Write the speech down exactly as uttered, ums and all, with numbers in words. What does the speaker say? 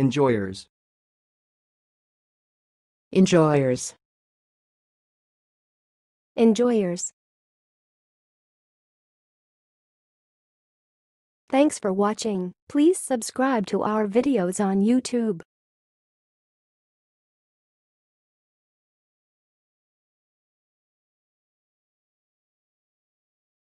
en-JOY-ers. en-JOY-ers. en-JOY-ers. Thanks for watching. Please subscribe to our videos on YouTube.